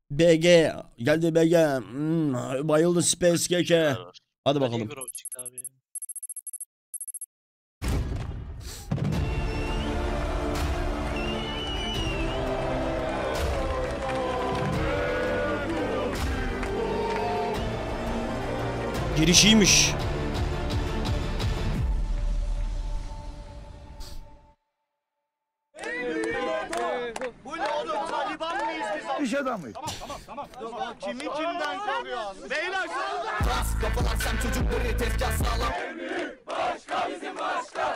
BG geldi BG. Bayıldı Space Keke. Hadi bakalım. Girişiymiş. Bu ne oğlum? Taliban mıyız biz? İş adamıyız. Tamam. Kimi kimden koruyorsun? Beyler bas kafalar sen çocuk buraya tezgah sağlam. Başka bizim başka.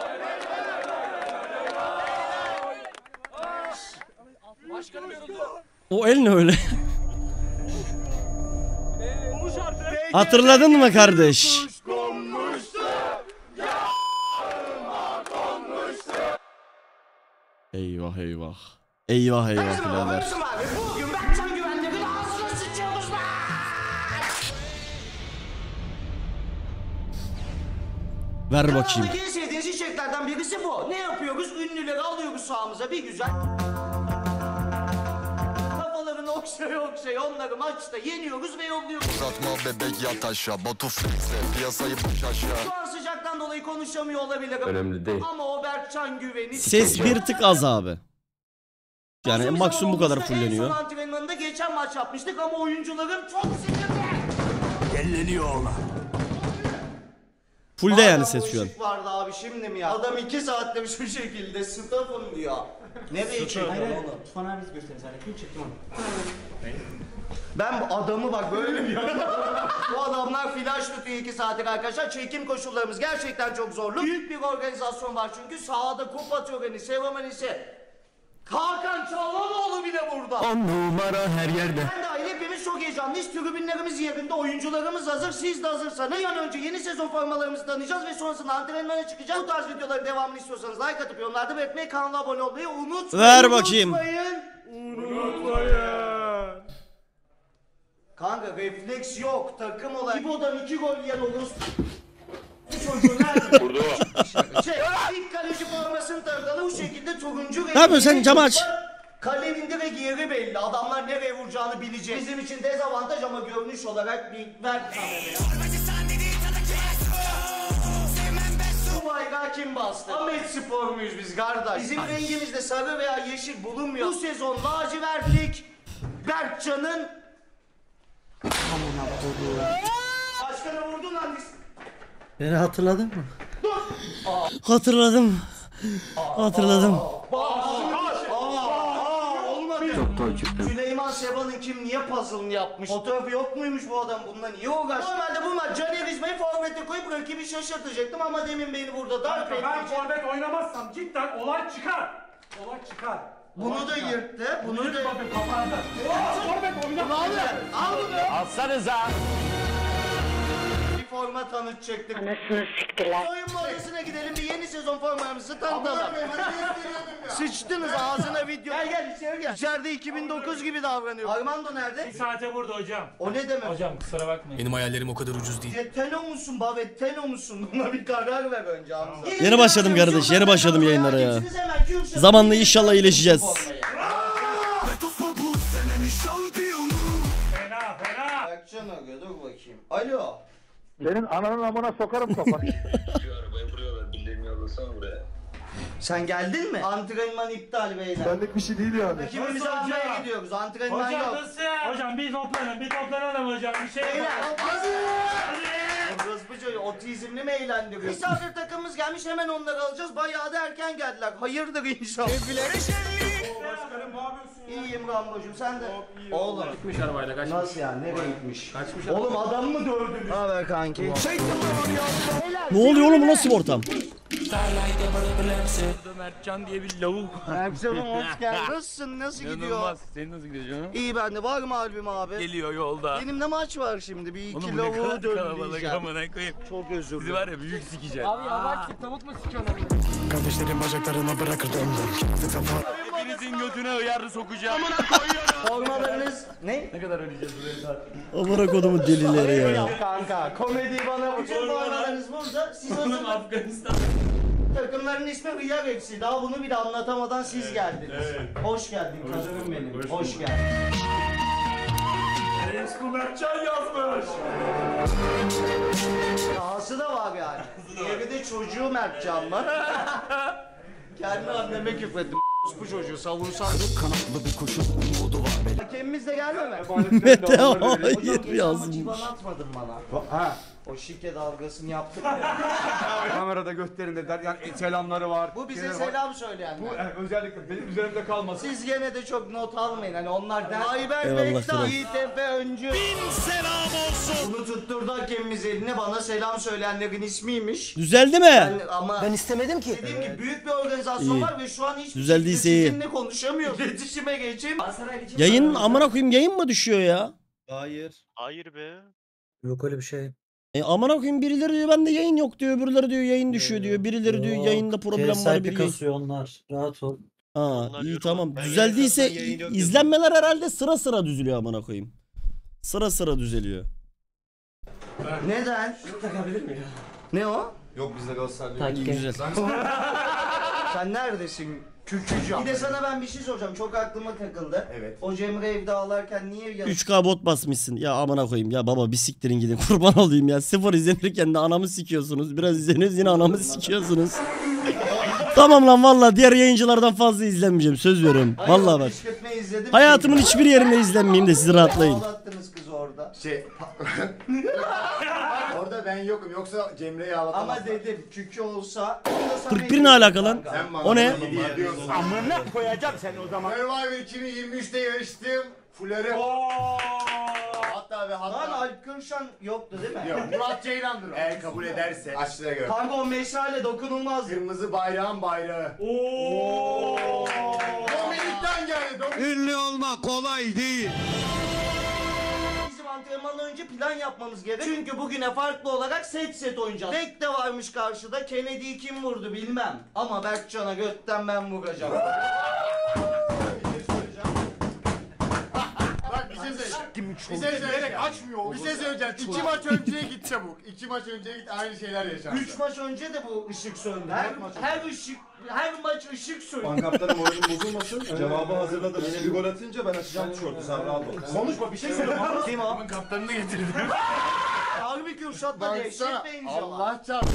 Başkanım yoruldu. O el ne öyle? Hatırladın mı kardeş? Eyvah eyvah. Eyvah eyvah birader. Bugün Berkcan güvenliğinin ağzına sıçıyoruz lan. Ver bakayım. En sevdiğiniz içeriklerden birisi bu. Ne yapıyoruz? Ünlüleri alıyoruz sahamıza bir güzel. Kafalarını okşaya onları maçta yeniyoruz ve yolluyoruz. Uzatma bebek yat aşağı. Batu flex'e piyasayı baş aşağı. Şu an sıcaktan dolayı konuşamıyor olabilirim. Önemli değil. Ama o Berkcan güveni... Ses bir tık az abi. Yani maksimum bu kadar fulleniyor. En son antrenmanında geçen maç yapmıştık ama oyuncuların çok sinirli. Gelleniyor oğlan. Full de yani ses şu an. Vardı abi şimdi mi ya? Adam 2 saattir şu şekilde stafım diyor. Nereye çekiyor oğlum? Tufan abi gösterin sana. Kim çekti onu? Ben bu adamı bak böyle bir bu adamlar flash tutuyor 2 saatlik arkadaşlar. Çekim koşullarımız gerçekten çok zorlu. Büyük bir organizasyon var çünkü sahada kupa töreni, seremonisi. Hakan Çalhanoğlu bile burada. 10 numara her yerde. Ben dahil hepimiz çok heyecanlıyız. Tribünlerimiz yerinde, oyuncularımız hazır. Siz de hazırsanız bir an önce yeni sezon formalarımızı tanıyacağız ve sonrasında antrenmana çıkacağız. Bu tarz videoların devamını istiyorsanız like atıp yorumlarda belirtmeyi, kanala abone olmayı unutmayın. Ver bakayım. Unutmayın. Kanka refleks yok takım olarak. İbo'dan 2 gol yiyen oluruz. Çocuğu nerede? Burada. İlk kaleci formasını takalı bu şekilde turuncu. Ne yapıyorsun sen, camı aç. Kalenin direkt yeri belli. Adamlar nereye vuracağını bilecek. Bizim için dezavantaj ama görünüş olarak bir ver kameraya. Bu bayrağı kim bastı? Ahmet Spor muyuz biz kardeş? Bizim rengimizde sarı veya yeşil bulunmuyor. Bu sezon lacivertlik Berkcan'ın... Başkanı vurdun lan. Beni hatırladın mı? Hatırladım. Hatırladım. Olmadı. Süleyman Seba'nın kim niye puzzle'ını yapmış? Fotoğrafı yok muymuş bu adam? Bununla niye uğraştı? Normalde bu maç Caner İzmir'i forvete koyup rakibi şaşırtacaktım ama demin beni burada darp etti. Ben forvet oynamazsam cidden olay çıkar. Olay çıkar. Bunu da yırttı. Bunu da bakın kafanızda. Forvet oynamaz. al bunu. Alsanıza. Bir forma tanıtacaktık. Anasını siktiler. Soyunma odasına gidelim bir yeni sezon formalarımızı tanıtalım. Sıçtınız ağzına video. Gel içeri gel. İçeride 2009 gibi davranıyor. Armando nerede? Bir saate burada hocam. O ne demek? Hocam kusura bakmayın. Benim hayallerim o kadar ucuz değil. Teno musun Bavet? Teno musun? Buna bir karar ver önce Hamza. Yeni başladım kardeş, yeni başladım yayınlara ya. Zamanla inşallah iyileşeceğiz. Fena. Berkcan arıyor dur bakayım. Alo. Senin ananın amına sokarım kafanı. Şu arabayı vuruyorlar. Birilerini yollasana buraya. Sen geldin mi? Antrenman iptal beyler. Benlik bir şey değil yani. Rakibimizi almaya gidiyoruz. Antrenman Hocam yok. nasıl? Hocam bir toplanalım hocam. Bir şey Beyler. Hadi. Rızbıcı otizmli mi eğlendiriyor? Misafir takımımız gelmiş hemen onları alacağız. Bayağı da erken geldiler. Hayırdır inşallah. Evlere şenlik. Başkanım ne yapıyorsun? İyiyim Rambo'cum sen de. Oğlum. Gitmiş arabayla kaçmış. Nasıl yani? Nereye gitmiş? Kaçmış. Oğlum adam mı dövdünüz? Ne haber kanki? Ne oluyor oğlum, bu nasıl bir ortam? Mertcan diye bir lavuk. Erksan'ım hoş geldin. Nasılsın? Nasıl gidiyor? Senin nasıl gidiyor canım? İyi bende. Var mı albüm abi? Geliyor yolda. Benim de maç var şimdi. Bir iki Oğlum bu ne lavuğu kadar kalabalık dövdüreceğim. amına koyayım. Çok özür Bizi dilerim. var ya büyük sikeceğim. Abi yavaş tavuk mu sıkıyorsun? Kardeşlerim bacaklarına bırakırdım. Hepinizin götüne hıyarlı sokacağım. Formalarınız ne? Ne kadar ödeyeceğiz buraya saat? Amına kodumun delileri ya. Kanka komedi bana bütün formalarınız burada. Siz hazır. Afganistan. Takımların ismi Hıyar Eksi. Daha bunu bile anlatamadan siz geldiniz. Hoş geldin canım benim. Hoş geldin. Dahası da var yani. Diğeri de çocuğu Mertcan var. Kendi anneme küfrettim. Bu çocuğu savunsan. Kanatlı bir koşu umudu var. Hakemimiz de geldi mi? Mete Hocam hayır geçen maçı yazmış. bana atmadın bana. Ha. O şike dalgasını yaptık. Kamerada gösterin dediler. Yani selamları var. Bu bize şeyleri var. selam söyleyenler. Bu özellikle benim üzerimde kalmasın. Siz gene de çok not almayın hani onlar der. Ayber Eyvallah Bektaş, selam. Yiğit Efe Öncü. Bin selam olsun. Bunu tutturdu hakemimiz eline bana selam söyleyenlerin ismiymiş. Düzeldi mi? Ama Ben istemedim ki. dediğim gibi büyük bir organizasyon İyi. var ve şu an hiçbir Düzeldiyse şekilde iyi. sizinle konuşamıyorum. İletişime geçeyim. Yayın amına koyayım yayın mı düşüyor ya? Hayır be. Yok öyle bir şey. Amına koyayım birileri diyor bende yayın yok diyor, öbürleri diyor yayın düşüyor diyor, birileri diyor Yok, yayında problem var bir yayın. kasıyor onlar. Rahat ol. Ha Onlar iyi yorum- tamam. Ben Düzeldiyse izlenmeler herhalde sıra sıra düzülüyor amına koyayım. Sıra sıra düzeliyor. Neden? Takabilir miyim? Ne o? Yok bizde Galatasaray. Takip. Güzel. Sen neredesin? Kükücü. Bir de sana ben bir şey soracağım. Çok aklıma takıldı. Evet. O Cemre evde ağlarken niye 3K bot basmışsın. Ya amına koyayım ya baba bir siktirin gidin kurban olayım ya. Sıfır izlenirken de anamı sikiyorsunuz. Biraz izleniyoruz yine anamı sikiyorsunuz. Tamam lan valla diğer yayıncılardan fazla izlenmeyeceğim söz veriyorum. Valla bak. Kışkırtma izledim. Hayatımın hiçbir yerinde izlenmeyeyim de siz rahatlayın. Ağlattınız kızı orada. Orada ben yokum. Yoksa Cemre'yi ağlatamam. Ama dedim kükü olsa. 41 ne alaka lan? Sen bana O ne? hediye ediyorsun. Amına koyacağım seni o zaman. Survivor 2023'te yarıştım. Fuları. Hatta ve Lan hatta. Alp Kırşan yoktu değil mi? Yok Murat Ceylan'dır o. Eğer kabul ederse. Açlığa göre. Kanka o meşale dokunulmaz. Kırmızı bayrağın bayrağı. Dominik'ten geldi. Ünlü olmak kolay değil. Bizim antrenmandan önce plan yapmamız gerek. Çünkü bugüne farklı olarak set oynayacağız. Tek de varmış karşıda. Kennedy'yi kim vurdu bilmem. Ama Berkcan'a götten ben vuracağım. Bak bir şey söyleyeceğim. Bir şey söyleyerek açmıyor. Bir şey söyleyeceğim. 2 maç önceye git çabuk. 2 maç önceye git aynı şeyler yaşandı. 3 maç önce de bu ışık söndü. Her maç ışık söndü. Kaptanım oyunun bozulmasın. Cevabı hazırladım. Yine bir gol atınca ben açacağım tişörtü. Sen rahat ol. Konuşma bir şey söyle. Kim o? Kaptanını getirdim. Harbi Kürşat'la dehşet Baksana. benziyor. Allah çarpsın.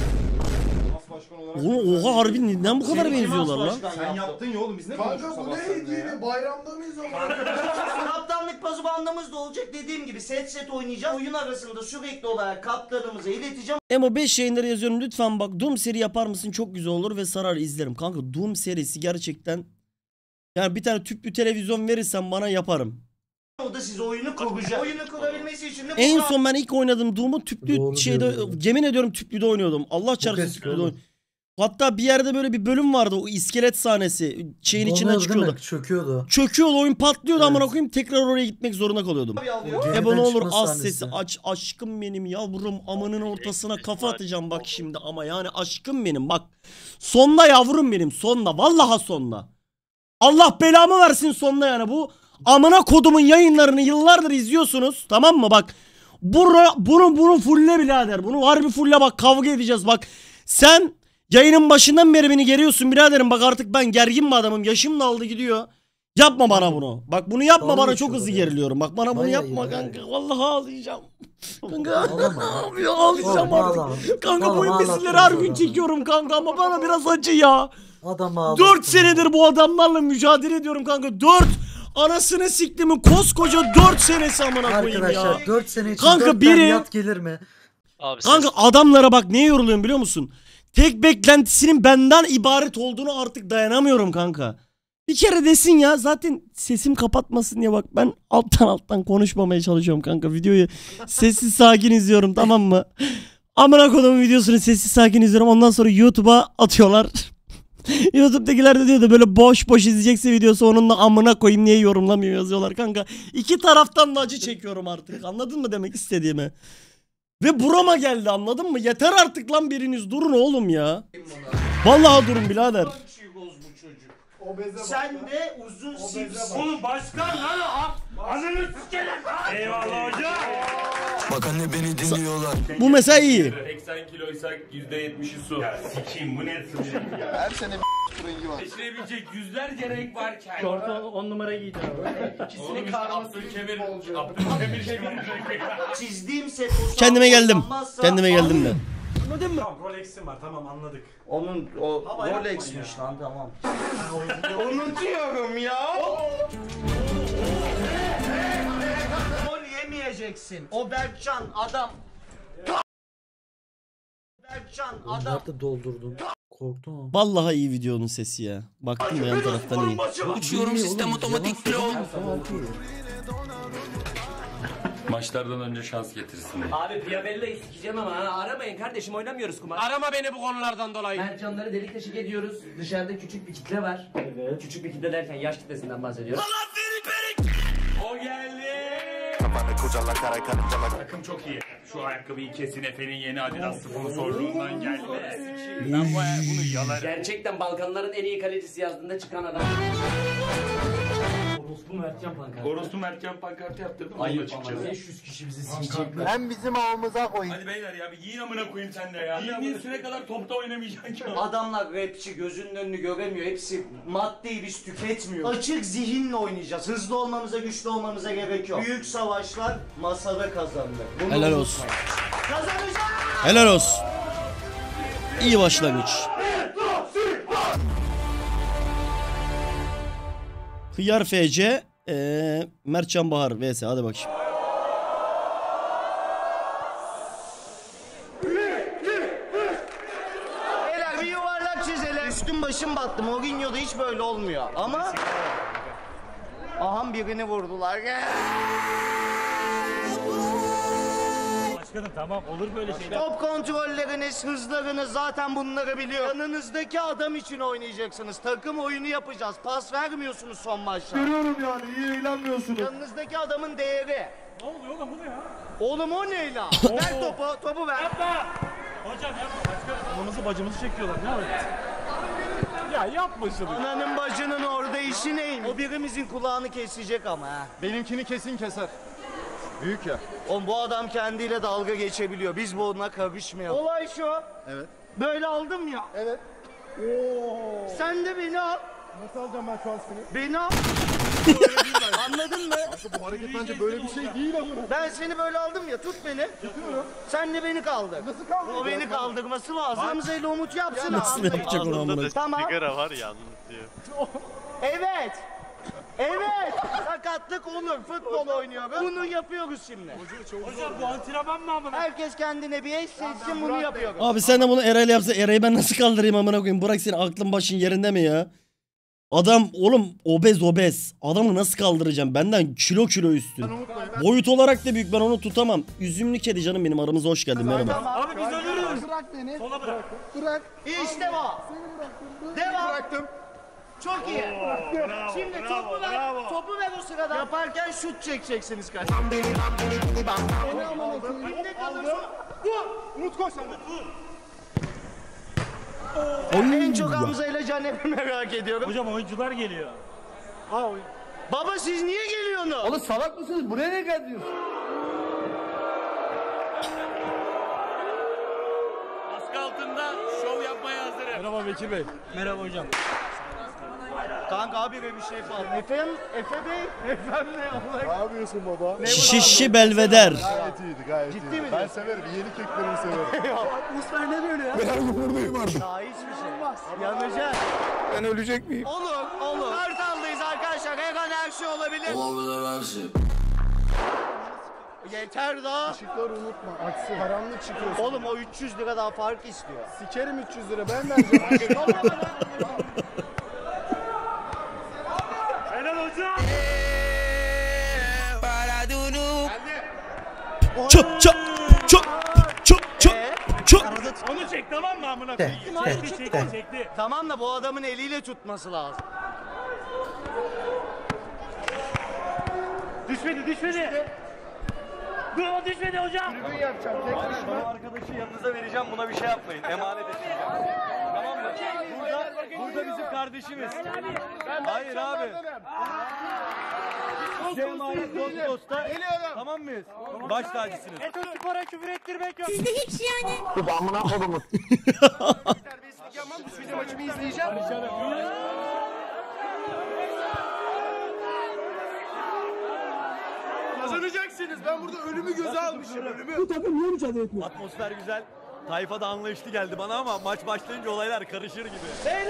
Oğlum oha harbi neden bu kadar Seni kim benziyorlar lan? aslan Sen yaptın ya oğlum biz ne Kanka konuştuk bu sabah ne seninle ya? hediye? Bayramda mıyız ama? Kaptanlık pazı bandımız da olacak dediğim gibi set oynayacağız. Oyun arasında sürekli olarak kaptanımıza ileteceğim. Emo 5 yayınları yazıyorum lütfen bak Doom seri yapar mısın çok güzel olur ve sarar izlerim. Kanka Doom serisi gerçekten yani bir tane tüplü televizyon verirsen bana yaparım. O da size oyunu kuracak. Oyunu kurabilmesi için de En son ben ilk oynadığım Doom'u tüplü Doğru şeyde diyorsun. yemin ediyorum tüplüde oynuyordum. Allah çarpsın eski tüplüde oğlum. oynuyordum. Hatta bir yerde böyle bir bölüm vardı o iskelet sahnesi şeyin içinden Donuyordu değil mi? çıkıyordu. Çöküyordu. Çöküyordu oyun patlıyordu Evet. amına koyayım tekrar oraya gitmek zorunda kalıyordum. alıyor. Ebo ne olur çıkma az sahnesi. sesi aç aşkım benim yavrum amanın ortasına kafa atacağım bak şimdi ama yani aşkım benim bak. Sonda yavrum benim sonda vallahi sonda. Allah belamı versin sonda yani bu amına kodumun yayınlarını yıllardır izliyorsunuz tamam mı bak. Bunu fulle birader bunu harbi fulle bak kavga edeceğiz bak. Sen yayının başından beri beni geriyorsun biraderim bak artık ben gergin bir adamım yaşım da aldı gidiyor. Yapma bana bunu. Bak bunu yapma Dalga bana çok geçiyorlar hızlı ya. geriliyorum. Bak bana bunu Bayağı yapma iyi, kanka. Vallahi ağlayacağım. Kanka Ağlama. abi ağlayacağım Oğlum, artık. ağlama. Kanka bu Oğlum, imbesilleri her ağlatıyoruz gün adamı. çekiyorum kanka ama bana biraz acı ya. Adam ağlattı. 4 senedir bu adamlarla mücadele ediyorum kanka. 4 anasını siktimin koskoca 4 senesi amına koyayım ya. Arkadaşlar 4 sene için Kanka 4 biri- yat gelir mi? Abi Kanka adamlara bak neye yoruluyorum biliyor musun? Tek beklentisinin benden ibaret olduğunu artık dayanamıyorum kanka. Bir kere desin ya zaten sesim kapatmasın diye bak ben alttan konuşmamaya çalışıyorum kanka. Videoyu sessiz sakin izliyorum tamam mı? Amına kodumun videosunu sessiz sakin izliyorum ondan sonra YouTube'a atıyorlar. YouTube'dakiler de diyor da böyle boş izleyecekse videosu onunla amına koyayım niye yorumlamıyor yazıyorlar kanka. İki taraftan da acı çekiyorum artık anladın mı demek istediğimi? Ve burama geldi anladın mı? Yeter artık lan biriniz durun oğlum ya. Vallahi durun birader. Sen de uzun sipsi. Oğlum başkan lan o. Ananı sikerim. Eyvallah hocam. Bak anne beni dinliyorlar. Bu mesela iyi. 80 kiloysak %70'i su. Ya sikiyim bu ne sınırı ya. Her sene rengi var. Seçilebilecek yüzlerce renk varken. Şortu 10 numara giydi abi. İkisini karması Abdülkemir Çizdiğim set o Kendime geldim. olmazsa- Kendime geldim de. Tamam Rolex'im var tamam anladık. Onun o Rolex'miş lan tamam. Unutuyorum ya. Gol yemeyeceksin. O Berkcan adam. Berkcan adam. Nerede doldurdum? Korktum ama. Vallahi iyi videonun sesi ya. Baktım da yan taraftan iyi. Uçuyorum sistem otomatik pilot. Maçlardan önce şans getirsin. Abi Piabella'yı sikeceğim ama aramayın kardeşim oynamıyoruz kumar. Arama beni bu konulardan dolayı. Mertcanları delik deşik ediyoruz. Dışarıda küçük bir kitle var. Evet. Küçük bir kitle derken yaş kitlesinden bahsediyorum. O geldi. Takım çok iyi. Şu ayakkabıyı kesin Efe'nin yeni Adidas sponsorluğundan geldi. Ben bunu yalarım. Gerçekten Balkanların en iyi kalecisi yazdığında çıkan adam. Orospu Mertcan pankartı. Orospu Mertcan pankartı yaptırdım. Ayıp ama 500 kişi bizi sikecekler. Hem bizim avımıza koyun. Hadi beyler ya bir giyin amına koyayım sen de ya. Giyindiğin süre kadar topta oynamayacaksın ki. Adamlar rapçi gözünün önünü göremiyor. Hepsi maddeyi biz tüketmiyoruz. Açık zihinle oynayacağız. Hızlı olmamıza, güçlü olmamıza gerek yok. Büyük savaşlar masada kazanılır. Bunu Helal unutmayın. olsun. Kazanacağız. Helal olsun. İyi başlangıç. Hıyar FC, Mertcan Bahar vs. Hadi bakayım. Beyler bir yuvarlak çizelim. Üstüm başım battı. Mourinho'da hiç böyle olmuyor. Ama... Aham birini vurdular. Başkanım tamam olur böyle şeyler. Top kontrolleriniz, hızlarınız zaten bunları biliyor. Yanınızdaki adam için oynayacaksınız. Takım oyunu yapacağız. Pas vermiyorsunuz son maçta. Görüyorum yani iyi eğlenmiyorsunuz. Yanınızdaki adamın değeri. Ne oluyor oğlum bu ne ya? Oğlum o ne lan? Ver topu ver. Yapma. Hocam yapma başkanım. Anamızı bacımızı çekiyorlar ne yapayım? Ya yapma şunu. Ananın bacının orada işi neymiş? O birimizin kulağını kesecek ama ha. Benimkini kesin keser. Büyük ya. Oğlum bu adam kendiyle dalga geçebiliyor. Biz bununla karışmayalım. Olay şu. Evet. Böyle aldım ya. Evet. Sen de beni al. Nasıl alacağım ben şu an seni? Beni al. Anladın mı? Bu hareket bence böyle bir şey değil ama. Ben seni böyle aldım ya, tut beni. Tutuyorum. Sen de beni kaldır. Nasıl kaldıracağım? O beni kaldırması lazım. Hamza ile Umut yapsın. Nasıl anlayın. yapacak onu amına? Tamam. Sigara var ya anlatıyor. Evet. Evet. Sakatlık olur. Futbol oynuyoruz. Bunu yapıyoruz şimdi. Hocam bu antrenman mı amına? Herkes kendine bir eş seçsin, bunu yapıyoruz. Abi sen de bunu Eray'la yapsa Eray'ı ben nasıl kaldırayım amına koyayım? Bırak senin aklın başın yerinde mi ya? Adam oğlum obez. Adamı nasıl kaldıracağım? Benden kilo üstün. Boyut olarak da büyük, ben onu tutamam. Üzümlü kedi canım benim, aramıza hoş geldin, merhaba. Abi biz ölürüz. Bırak beni. Sola bırak. Bırak. İşte bu. Devam. Bıraktım. Çok iyi. Bravo, Şimdi bravo, topu ver. bravo. Topu ver o sırada. Yaparken şut çekeceksiniz kaç. İnde kalırsa. Umut koş sen. En çok Hamza ile Caner'i merak ediyorum. Hocam oyuncular geliyor. Baba siz niye geliyorsunuz? Oğlum salak mısınız? Buraya ne geldiniz? Baskı altında şov yapmaya hazırım. Merhaba Bekir Bey. Merhaba hocam. Kanka abi bir şey yapalım. Efe Bey. Efendim ne? Ne yapıyorsun baba? Şişi belveder. Gayet iyiydi gayet Ciddi iyiydi. mi Ben diyorsun? severim. Yeni keklerimi severim. Atmosfer ne böyle ya? Ben buradayım artık. Daha hiçbir şey. Yanacak. Ben ölecek miyim? Olur. Kartal'dayız arkadaşlar. Her an her şey olabilir. Yeter daha. Işıkları unutma. Aksi karanlık çıkıyorsun. Oğlum o 300 lira daha fark istiyor. Sikerim 300 lira ben vereceğim. Helal hocam. Çok. Onu çek tamam mı amına koyayım? Çekti. Tamam da bu adamın eliyle tutması lazım. Düşmedi. Dur o düşmedi hocam. Düğün yapacağım tek başıma. Arkadaşı yanınıza vereceğim, buna bir şey yapmayın. Emanet edeceğim. Tamam mı? Burada bizim kardeşimiz. Hayır abi. Size emanet dosta. Tamam mıyız? Baş tacısınız. Spora küfür ettirmek yok. Sizde hiç yani. Amına kodumu. Bizim maçımı izleyeceğim. Kazanacaksınız. Ben burada ölümü göze almışım. Bu takım niye mücadele etmiyor? Atmosfer güzel. Tayfa da anlayışlı geldi bana ama maç başlayınca olaylar karışır gibi.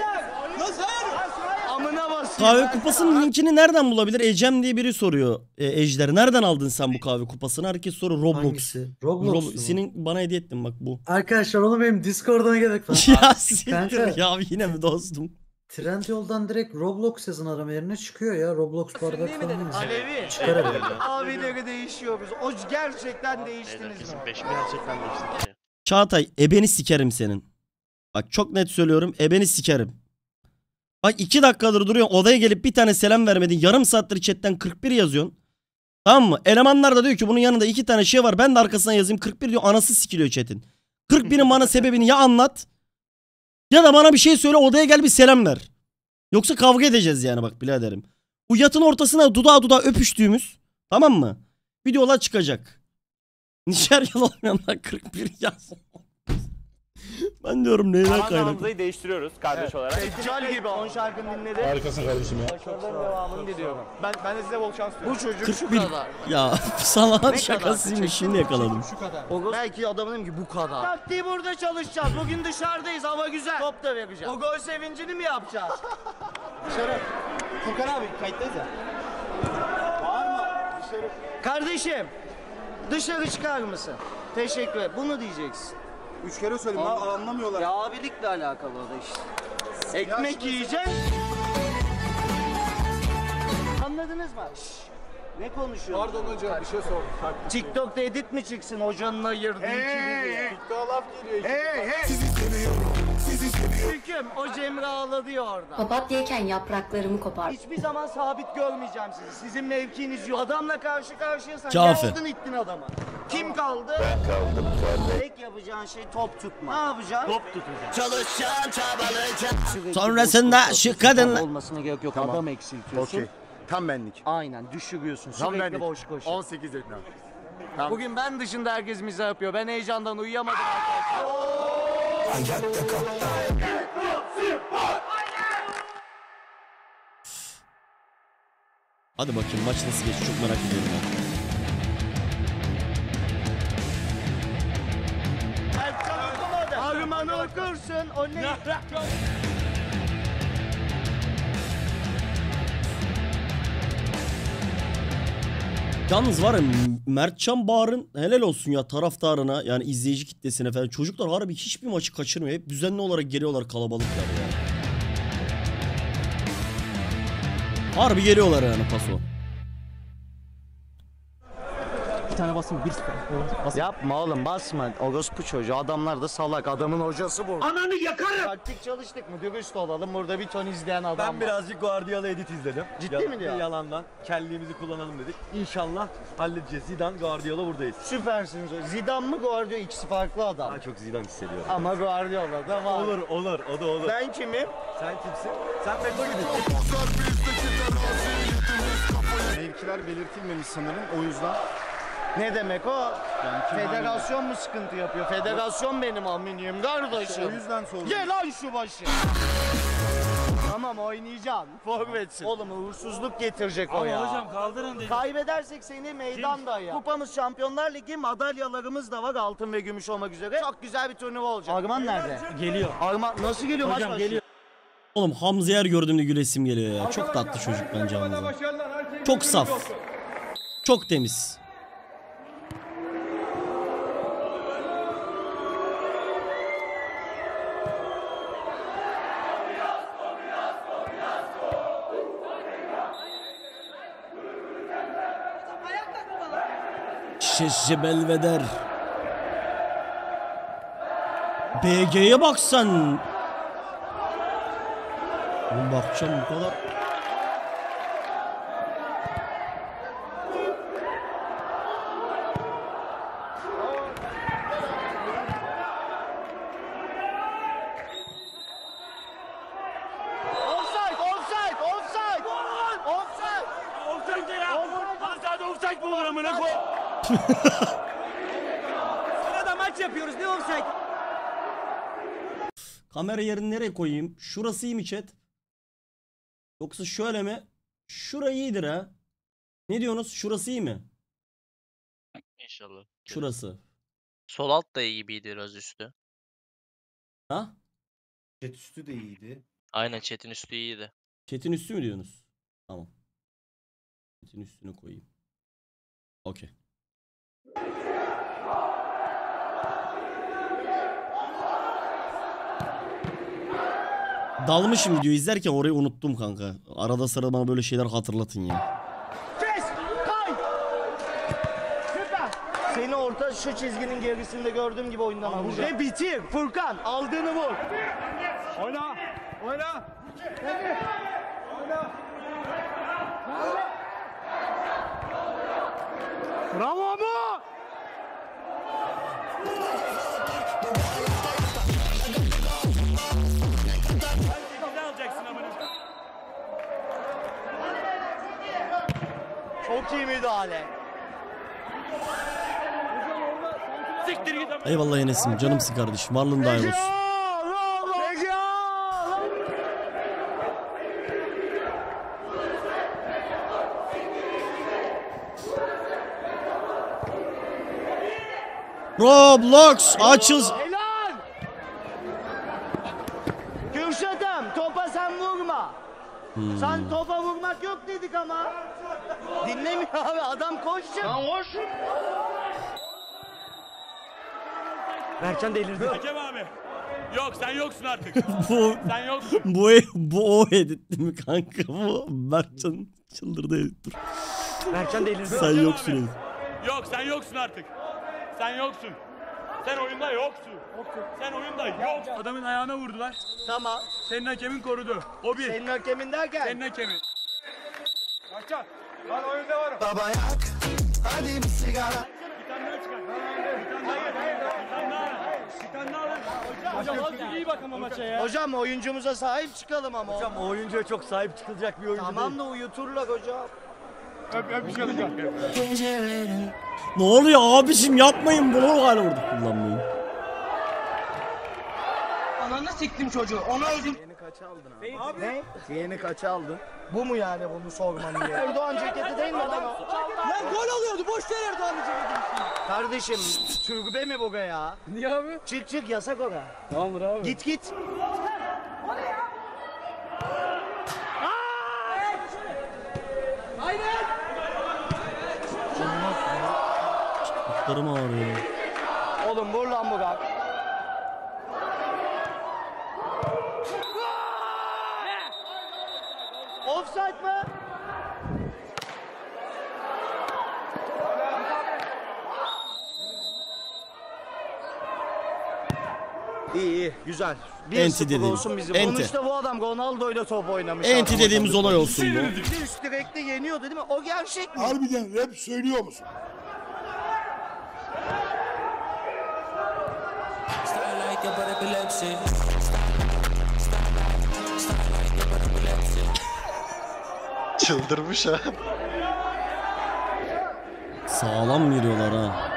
Amına basayım. Kahve kupasının linkini nereden bulabilir? Ecem diye biri soruyor. Ejder nereden aldın sen bu kahve kupasını? Herkes soruyor. Roblox. Hangisi? Roblox mu? Senin bana hediye ettin bak bu. Arkadaşlar onu benim Discord'dan gerek var. Ya siktir ya yine mi dostum? Trendyol'dan direkt Roblox yazın arama yerine çıkıyor ya. Roblox bardak falan yazın. Alevi. Çıkar herhalde. Abileri değişiyoruz. O gerçekten değiştiniz mi? Bizim 5 gerçekten değişti. Çağatay ebeni sikerim senin. Bak çok net söylüyorum ebeni sikerim. Bak 2 dakikadır duruyorsun odaya gelip bir tane selam vermedin. Yarım saattir chatten 41 yazıyorsun. Tamam mı? Elemanlar da diyor ki bunun yanında 2 tane şey var. Ben de arkasına yazayım 41 diyor. Anası sikiliyor chatin. 41'in bana sebebini ya anlat. Ya da bana bir şey söyle odaya gel bir selam ver. Yoksa kavga edeceğiz yani bak biraderim. Bu yatın ortasına dudağa öpüştüğümüz tamam mı? Videolar çıkacak. Nijeryalı olmayanlar 41 yaz. Ben diyorum neyden kaynaklı. Hamza'yı değiştiriyoruz kardeş olarak. Festival gibi 10 şarkını dinledim. Harikasın kardeşim ya. Başarıların devamını diliyorum. Ben de size bol şans diliyorum. Bu çocuk 41. şu kadar. Ya salak Ne şakasıymış kadar? şimdi yakaladım. Şu kadar. Belki adamın dedim ki bu kadar. Taktiği burada çalışacağız. Bugün dışarıdayız. Hava güzel. Top da vereceğim. O gol sevincini mi yapacağız? Dışarı. Furkan abi kayıttayız ya. Bağırma. Dışarı. Kardeşim dışarı çıkar mısın? Teşekkür ederim. Bunu diyeceksin. 3 kere söyledim anlamıyorlar. Ya abilikle alakalı o da işte. Ekmek yiyeceksin. Anladınız mı? Şşş. Ne konuşuyorsun? Pardon hocam bir şey sordum. TikTok'ta edit mi çıksın hocanın ayırdığı ikili diye? TikTok'a laf geliyor. Hey. Hüküm o Cemre ağladı ya orada. Papatyayken yapraklarımı kopar. Hiçbir zaman sabit görmeyeceğim sizi. Sizin mevkiniz yok. Adamla karşı karşıyasan Kafi. geldin ittin adama. Kim kaldı? Ben kaldım. Tek yapacağın şey top tutma. Ne yapacaksın? Top tutacağım. Çalışacaksın, çabalayacaksın. Sonrasında şu kadın... Olmasına gerek yok. Adam eksiltiyorsun. Okey. Tam benlik. Aynen düşürüyorsun. Tam Sürekli benlik. boş koş. 18 yaşında. Tamam. Bugün ben dışında herkes mizah yapıyor. Ben heyecandan uyuyamadım arkadaşlar. Hadi bakayım maç nasıl geçti çok merak ediyorum ya. Armanı okursun. O ne? Yalnız var ya Mertcan Bağır'ın helal olsun ya taraftarına yani izleyici kitlesine falan. Çocuklar harbi hiçbir maçı kaçırmıyor. Hep düzenli olarak geliyorlar kalabalıklar yani. Harbi geliyorlar yani paso. Bir tane basın 1-0. Yapma oğlum basma. Orospu çocuğu. Adamlar da salak. Adamın hocası bu. Ananı yakarım. Taktik çalıştık mı? Dürüst olalım. Burada bir ton izleyen adam Ben var. birazcık Guardiola edit izledim. Ciddi mi diyor? Yalandan kelliğimizi kullanalım dedik. İnşallah halledeceğiz. Zidane, Guardiola buradayız. Süpersiniz. Zidane mı Guardiola? İkisi farklı adam. Daha çok Zidane hissediyorum. Ama Guardiola da var. Olur, o da olur. Ben kimim? Sen kimsin? Sen Beto gibisin. Mevkiler belirtilmemiş sanırım o yüzden. Ne demek o? Yani kim Federasyon mu sıkıntı yapıyor? Federasyon benim aminiyim kardeşim. O yüzden sordum. Ye lan şu başı. Tamam oynayacaksın. Forvetsin. Oğlum uğursuzluk getirecek o ya. Hocam kaldırın dedi. Kaybedersek seni meydanda ya. Kupamız Şampiyonlar Ligi, madalyalarımız da var altın ve gümüş olmak üzere. Çok güzel bir turnuva olacak. Arman nerede? Geliyor. Arman nasıl geliyor maç Hocam başlıyor? geliyor. Oğlum Hamza'yı her gördüğümde gülesim geliyor ya. Çok tatlı çocuk bence Hamza. Çok saf. Çok temiz. Şeşe belveder. BG'ye bak sen. Oğlum bakacağım bu kadar. Offside, offside, offside. Offside. Offside ya. Offside offside bu var amına koy. Sırada maç yapıyoruz ne olacak? Kamera yerini nereye koyayım? Şurası iyi mi chat? Yoksa şöyle mi? Şurayı iyidir ha. Ne diyorsunuz? Şurası iyi mi? İnşallah. Şurası. Sol alt da iyi gibiydi biraz üstü. Ha? Chat üstü de iyiydi. Aynen chat'in üstü iyiydi. Chat'in üstü mü diyorsunuz? Tamam. Chat'in üstüne koyayım. Okey. Dalmışım video izlerken orayı unuttum kanka. Arada sırada bana böyle şeyler hatırlatın ya. Kes! Kay! Süper! Seni orta şu çizginin gerisinde gördüğüm gibi oyundan alacağım. Ve bitir! Furkan aldığını vur. Oyna! Oyna! Bravo mu? Çok iyi müdahale. Siktir git ama. Eyvallah Enes'im, canımsın kardeşim. Varlığın daim olsun. Roblox açız. Helal! Kürşat'ım topa sen vurma. Sen topa vurmak yok dedik ama. Dinlemiyor abi, adam koşacak. Lan koş. Mertcan delirdi. Hakem abi. Yok sen yoksun artık. bu Sen yoksun. bu o edit değil mi kanka? Bu Mertcan çıldırdı edit. Dur. Mertcan delirdi. Sen yoksun edit. Yok sen yoksun artık. Sen yoksun. Sen oyunda yoksun. Sen oyunda yok. Adamın ayağına vurdular. Tamam. Senin hakemin korudu. O bir. Senin hakemin derken. Senin hakemin. Kaçak. Ben oyunda varım. Baba yak, hadi bir sigara. Bir tane daha çıkar. Bir tane daha. Hocam az iyi bak ama maça ya. Hocam oyuncumuza sahip çıkalım ama. Hocam o oyuncuya çok sahip çıkılacak bir oyuncu Tamam da uyuturlar hocam. Öp bir şey alacağım. Ne oluyor abicim, yapmayın bunu, hala orada kullanmayın. Ananı siktim çocuğu. Ona özüm. Yeni kaça aldın abi? Ne? Yeni kaça aldın? Bu mu yani bunu sorman diye? Erdoğan ceketi değil mi adam? Lan gol alıyordu, boş ver Erdoğan'ın ceketini. Kardeşim türbe mi bu be ya? Niye abi? Çık yasak ora. Tamamdır abi. Git. Kutlarım ağrıyor. Oğlum vur lan Burak. Offside mı? İyi güzel. Enti dediğim. Olsun bizim. Enti. Sonuçta bu adam Ronaldo ile top oynamış. Enti dediğimiz olay olsun bu. Üst direkte yeniyordu değil mi? O gerçek mi? Harbiden rap söylüyor musun? Çıldırmış ha. Sağlam giriyorlar ha.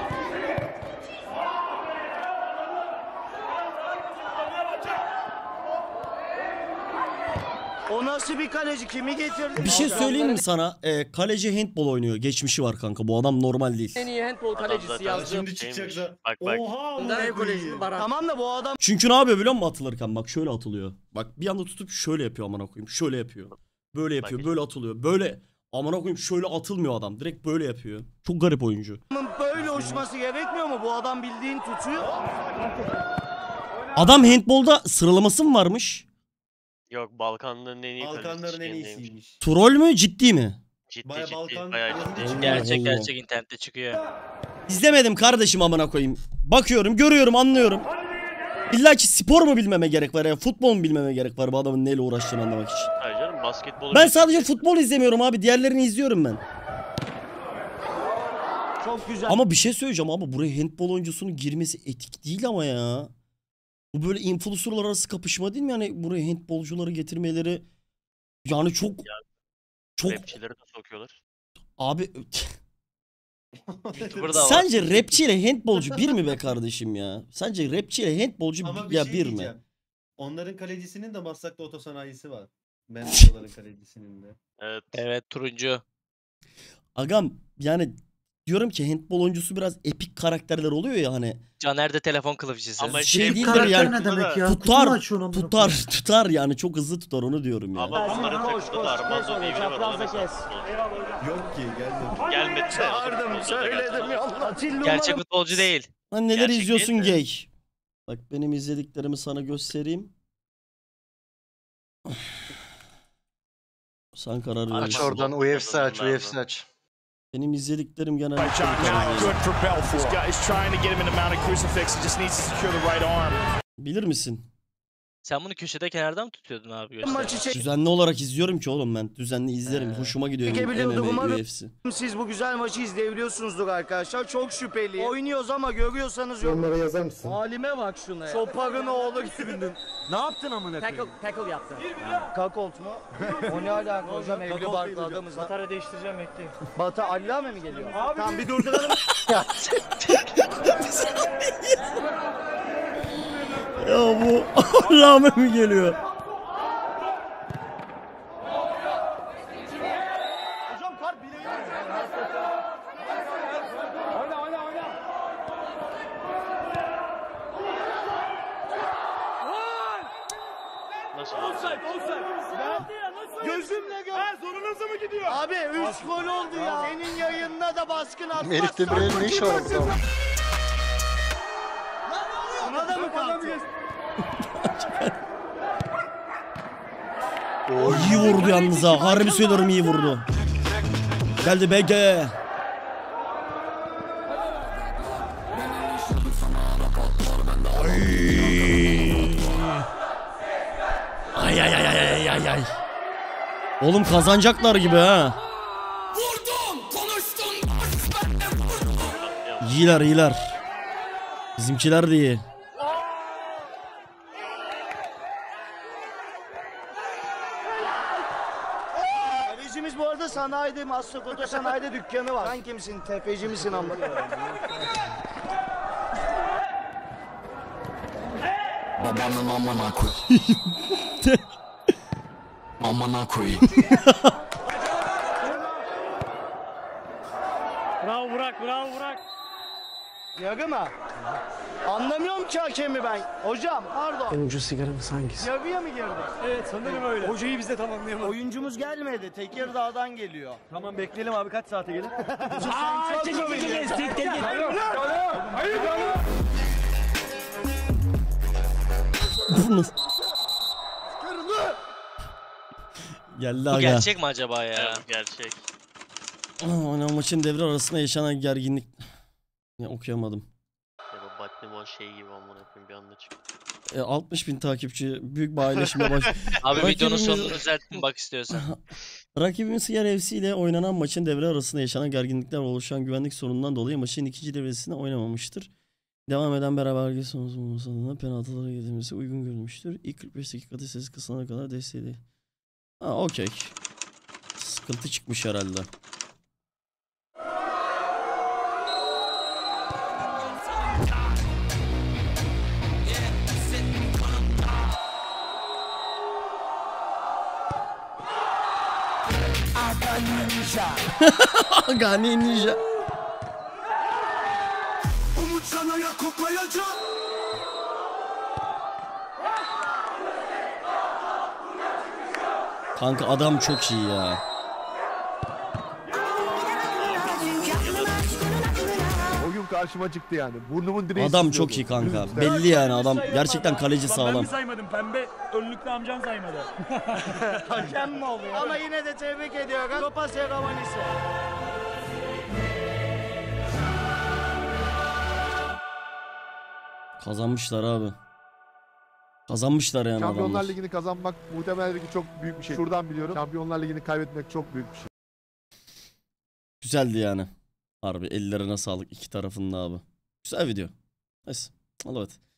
O nasıl bir kaleci? Kimi getirdi? Bir şey söyleyeyim mi sana? Kaleci handball oynuyor. Geçmişi var kanka. Bu adam normal değil. En iyi handball kalecisi yazdı. Şimdi çıkacak da. Bak bak. Ev kolejinin Baran. Tamam da bu adam Çünkü ne yapıyor biliyor musun atılırken? Bak şöyle atılıyor. Bak bir anda tutup şöyle yapıyor amına koyayım. Şöyle yapıyor. Böyle yapıyor. Bak. Böyle atılıyor. Böyle amına koyayım şöyle atılmıyor adam. Direkt böyle yapıyor. Çok garip oyuncu. böyle uçması gerekmiyor mu? Bu adam bildiğin tutuyor. Adam handball'da sıralaması mı varmış? Yok Balkanların en iyi Balkanların en kalecisi. iyisiymiş. Troll mü ciddi mi? Ciddi Baya ciddi. Balkan Bayağı yazıcı ciddi. çıkıyor. Gerçek Allah. gerçek internette çıkıyor. İzlemedim kardeşim amına koyayım. Bakıyorum, görüyorum, anlıyorum. İlla ki spor mu bilmeme gerek var ya? Futbol mu bilmeme gerek var bu adamın neyle uğraştığını anlamak için? Hayır canım basketbolu. Ben sadece futbol izlemiyorum abi. Diğerlerini izliyorum ben. Çok güzel. Ama bir şey söyleyeceğim abi. Buraya handball oyuncusunun girmesi etik değil ama ya. Bu böyle influencerlar arası kapışma değil mi? Yani buraya handbolcuları getirmeleri yani çok Rapçileri de sokuyorlar. abi YouTuber da var. sence rapçi ile handbolcu bir mi be kardeşim ya? Sence rapçi ile handbolcu Ama bir ya şey bir mi? diyeceğim. Onların kalecisinin de Maslak'ta otosanayisi var. Mendozaların kalecisinin de. Evet. Evet turuncu. Agam yani diyorum ki handball oyuncusu biraz epik karakterler oluyor ya hani. Caner de telefon kılıfçısı. Ama Şey değildir Karakter yani. ne demek ya? Kutu mu Tutar, açıyorsun amına koyayım? tutar yani çok hızlı tutar onu diyorum ya. Ama bunların takımda da Armando diye biri var. O da mesela futbolcu. Yok ki gelmedi. Gelmedi. Çağırdım söyledim ya Allah. Gerçek futbolcu değil. Lan neler Gerçek izliyorsun değil de. gay? Bak benim izlediklerimi sana göstereyim. Sen karar ver. Aç oradan UFC aç, UFC aç. Benim izlediklerim genelde Not good for Belfort. This guy is trying to get him in the mounted crucifix. He just needs to secure the right arm. bilir misin? Sen bunu köşede kenardan mı tutuyordun abi? Göster. Düzenli olarak izliyorum ki oğlum ben. Düzenli izlerim. Hoşuma gidiyor Çekebiliyorduk, MMA, umarım UFC. siz bu güzel maçı izleyebiliyorsunuzdur arkadaşlar. Çok şüpheli. Oynuyoruz ama görüyorsanız yok. Onlara yazar mısın? Halime bak şuna ya. Çoparın oğlu gibindin. Ne yaptın amına koyayım? Tackle yaptı. Kakolt mu? O ne alaka hocam evli barklı adamız lan. Batarya değiştireceğim bekleyin. Bata Allame mi geliyor? Abi tamam bir durduralım. Ya bu Allah'ıma mi geliyor? Hocam kart bileği. Oyna. Nasıl? Gözümle gör. Sonu nasıl mı gidiyor? Abi 3 gol oldu ya. Senin yayınına da baskın atmazsan. Merih Demirel'in ne işi var orada? Ona da mı kalktı? İyi vurdu yalnız ha. Harbi söylüyorum iyi vurdu. Geldi BG. Ay. Oğlum kazanacaklar gibi ha. İyiler. Bizimkiler de iyi. Tefecimiz bu arada sanayide, Maslak sanayide dükkanı var. Sen kimsin? Tefeci misin amma? Babanın amına koy. Amına koyayım. Bravo Burak. Yarı mı? Anlamıyorum ki hakemi ben. Hocam pardon. Oyuncu sigaramız hangisi? Yarıya mı girdi? Evet sanırım öyle. Hocayı biz de tamamlayamadık. Oyuncumuz gelmedi. Tekirdağ'dan geliyor. Tamam bekleyelim abi kaç saate gelir? Geldi Bu aga. gerçek mi acaba ya? Evet, gerçek. Maçın devre arasında yaşanan gerginlik. Ya, okuyamadım. Ya bu Batman şey gibi amına koyayım bir anda çıktı. 60.000 takipçi büyük bir ayrışma baş. Abi videonun Rakibimiz- sonunu düzelttim bak istiyorsan. Rakibimiz Yer FC ile oynanan maçın devre arasında yaşanan gerginlikler ve oluşan güvenlik sorunundan dolayı maçın ikinci devresinde oynamamıştır. Devam eden beraberlik sonucunda penaltılara gidilmesi uygun görülmüştür. İlk 45 dakikada ses kısana kadar desteği. Ha okey. Sıkıntı çıkmış herhalde. Gani Ninja. Umut sana ya koklayacağım. Kanka adam çok iyi ya. O gün karşıma çıktı yani. Burnumun direği Adam sızlıyordu. çok iyi kanka. Belli yani adam gerçekten kaleci Ben sağlam. mi saymadım? Pembe önlüklü amcan saymadı. Hakem mi oluyor? Ama yine de tebrik ediyorum. Copa seremonisi. Kazanmışlar abi. Kazanmışlar yani Şampiyonlar adamlar. Ligi'ni kazanmak muhtemelen ki çok büyük bir şey. Şuradan biliyorum. Şampiyonlar Ligi'ni kaybetmek çok büyük bir şey. Güzeldi yani. Harbi ellerine sağlık iki tarafında abi. Güzel video. Neyse. Allah'a emanet.